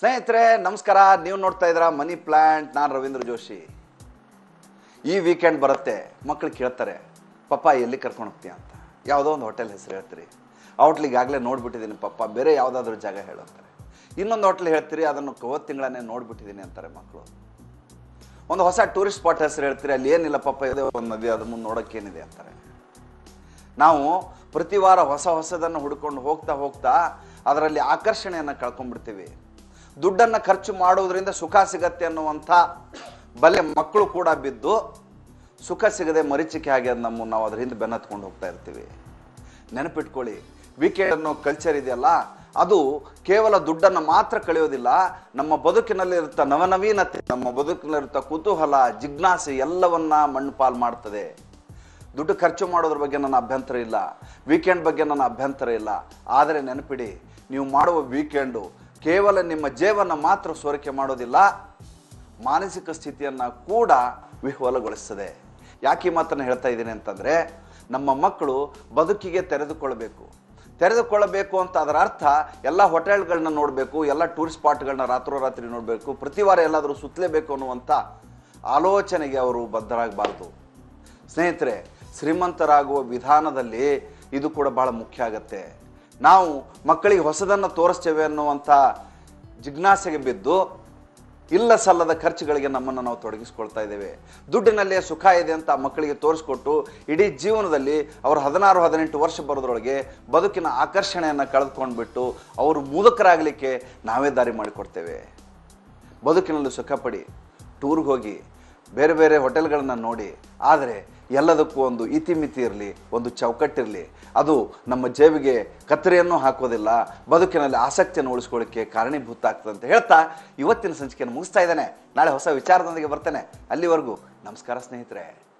ಸ್ನೇಹಿತರೆ ನಮಸ್ಕಾರ. ನೀವು ನೋಡ್ತಾ ಇದ್ದೀರಾ ಮನಿ ಪ್ಲಾಂಟ್. ನಾನು ರವೀಂದ್ರ ಜೋಶಿ. ಈ ವೀಕೆಂಡ್ ಬರುತ್ತೆ, ಮಕ್ಕಳು ಕೇಳ್ತಾರೆ, ಪಪ್ಪ ಎಲ್ಲಿ ಕರ್ಕೊಂಡು ಹೋಗ್ತೀಯ ಅಂತ. ಯಾವುದೋ ಒಂದು ಹೋಟೆಲ್ ಹೆಸರು ಹೇಳ್ತೀರಿ. ಆ ಹೋಟ್ಲಿಗೆ ಆಗಲೇ ನೋಡ್ಬಿಟ್ಟಿದ್ದೀನಿ ಪಪ್ಪ, ಬೇರೆ ಯಾವುದಾದ್ರೂ ಜಾಗ ಹೇಳುತ್ತಾರೆ. ಇನ್ನೊಂದು ಹೋಟ್ಲ್ ಹೇಳ್ತೀರಿ, ಅದನ್ನು ಹೋದ ತಿಂಗಳನ್ನೇ ನೋಡ್ಬಿಟ್ಟಿದ್ದೀನಿ ಅಂತಾರೆ ಮಕ್ಕಳು. ಒಂದು ಹೊಸ ಟೂರಿಸ್ಟ್ ಸ್ಪಾಟ್ ಹೆಸರು ಹೇಳ್ತೀರಿ, ಅಲ್ಲಿ ಏನಿಲ್ಲ ಪಪ್ಪ, ಇದೆ ಒಂದು ನದಿ, ಅದು ಮುಂದೆ ನೋಡೋಕ್ಕೇನಿದೆ ಅಂತಾರೆ. ನಾವು ಪ್ರತಿ ವಾರ ಹೊಸದನ್ನು ಹುಡ್ಕೊಂಡು ಹೋಗ್ತಾ ಹೋಗ್ತಾ ಅದರಲ್ಲಿ ಆಕರ್ಷಣೆಯನ್ನು ಕಳ್ಕೊಂಡ್ಬಿಡ್ತೀವಿ. ದುಡ್ಡನ್ನು ಖರ್ಚು ಮಾಡೋದ್ರಿಂದ ಸುಖ ಸಿಗತ್ತೆ ಅನ್ನುವಂಥ ಬಲೆ ಮಕ್ಕಳು ಕೂಡ ಬಿದ್ದು ಸುಖ ಸಿಗದೆ ಮರೀಚಿಕೆ ಆಗಿ ಅದು ನಾವು ಅದ್ರ ಹಿಂದೆ ಬೆನ್ನತ್ಕೊಂಡು ಹೋಗ್ತಾ ಇರ್ತೀವಿ. ನೆನಪಿಟ್ಕೊಳ್ಳಿ, ವೀಕೆಂಡ್ ಅನ್ನೋ ಕಲ್ಚರ್ ಇದೆಯಲ್ಲ, ಅದು ಕೇವಲ ದುಡ್ಡನ್ನು ಮಾತ್ರ ಕಳೆಯೋದಿಲ್ಲ. ನಮ್ಮ ಬದುಕಿನಲ್ಲಿರುತ್ತ ನವನವೀನತೆ, ನಮ್ಮ ಬದುಕಿನಲ್ಲಿರುತ್ತ ಕುತೂಹಲ, ಜಿಜ್ಞಾಸೆ ಎಲ್ಲವನ್ನ ಮಣ್ಣು ಪಾಲು ಮಾಡ್ತದೆ. ದುಡ್ಡು ಖರ್ಚು ಮಾಡೋದ್ರ ಬಗ್ಗೆ ನನ್ನ ಅಭ್ಯಂತರ ಇಲ್ಲ, ವೀಕೆಂಡ್ ಬಗ್ಗೆ ನನ್ನ ಅಭ್ಯಂತರ ಇಲ್ಲ. ಆದರೆ ನೆನಪಿಡಿ, ನೀವು ಮಾಡುವ ವೀಕೆಂಡು ಕೇವಲ ನಿಮ್ಮ ಜೇಬನ್ನು ಮಾತ್ರ ಸೋರಿಕೆ ಮಾಡೋದಿಲ್ಲ, ಮಾನಸಿಕ ಸ್ಥಿತಿಯನ್ನು ಕೂಡ ವಿಹ್ವಲಗೊಳಿಸ್ತದೆ. ಯಾಕೆ ಈ ಮಾತನ್ನು ಹೇಳ್ತಾ ಇದ್ದೀನಿ ಅಂತಂದರೆ, ನಮ್ಮ ಮಕ್ಕಳು ಬದುಕಿಗೆ ತೆರೆದುಕೊಳ್ಳಬೇಕು ಅಂತ ಅದರ ಅರ್ಥ ಎಲ್ಲ ಹೋಟೆಲ್ಗಳನ್ನ ನೋಡಬೇಕು, ಎಲ್ಲ ಟೂರಿಸ್ಟ್ ಸ್ಪಾಟ್ಗಳನ್ನ ರಾತ್ರೋರಾತ್ರಿ ನೋಡಬೇಕು, ಪ್ರತಿ ವಾರ ಎಲ್ಲಾದರೂ ಸುತ್ತಲೇಬೇಕು ಅನ್ನುವಂಥ ಆಲೋಚನೆಗೆ ಅವರು ಬದ್ಧರಾಗಬಾರ್ದು. ಸ್ನೇಹಿತರೆ, ಶ್ರೀಮಂತರಾಗುವ ವಿಧಾನದಲ್ಲಿ ಇದು ಕೂಡ ಬಹಳ ಮುಖ್ಯ ಆಗತ್ತೆ. ನಾವು ಮಕ್ಕಳಿಗೆ ಹೊಸದನ್ನು ತೋರಿಸ್ತೇವೆ ಅನ್ನುವಂಥ ಜಿಜ್ಞಾಸೆಗೆ ಬಿದ್ದು ಇಲ್ಲ ಸಲ್ಲದ ಖರ್ಚುಗಳಿಗೆ ನಮ್ಮನ್ನು ನಾವು ತೊಡಗಿಸ್ಕೊಳ್ತಾ ಇದ್ದೇವೆ. ದುಡ್ಡಿನಲ್ಲೇ ಸುಖ ಇದೆ ಅಂತ ಮಕ್ಕಳಿಗೆ ತೋರಿಸ್ಕೊಟ್ಟು ಇಡೀ ಜೀವನದಲ್ಲಿ ಅವರು 16-18 ವರ್ಷ ಬರೋದ್ರೊಳಗೆ ಬದುಕಿನ ಆಕರ್ಷಣೆಯನ್ನು ಕಳೆದುಕೊಂಡ್ಬಿಟ್ಟು ಅವರು ಮುದುಕರಾಗಲಿಕ್ಕೆ ನಾವೇ ದಾರಿ ಮಾಡಿಕೊಡ್ತೇವೆ. ಬದುಕಿನಲ್ಲಿ ಸುಖ ಪಡಿ, ಟೂರ್ಗೆ ಹೋಗಿ, ಬೇರೆ ಬೇರೆ ಹೋಟೆಲ್ಗಳನ್ನು ನೋಡಿ, ಆದರೆ ಎಲ್ಲದಕ್ಕೂ ಒಂದು ಇತಿಮಿತಿ ಇರಲಿ, ಒಂದು ಚೌಕಟ್ಟಿರಲಿ. ಅದು ನಮ್ಮ ಜೇಬಿಗೆ ಕತ್ತರಿಯನ್ನು ಹಾಕೋದಿಲ್ಲ, ಬದುಕಿನಲ್ಲಿ ಆಸಕ್ತಿಯನ್ನು ಉಳಿಸ್ಕೊಳ್ಳಿಕ್ಕೆ ಕಾರಣೀಭೂತ ಆಗ್ತದೆ ಅಂತ ಹೇಳ್ತಾ ಇವತ್ತಿನ ಸಂಚಿಕೆಯನ್ನು ಮುಗಿಸ್ತಾ ಇದ್ದೇನೆ. ನಾಳೆ ಹೊಸ ವಿಚಾರದೊಂದಿಗೆ ಬರ್ತೇನೆ. ಅಲ್ಲಿವರೆಗೂ ನಮಸ್ಕಾರ ಸ್ನೇಹಿತರೆ.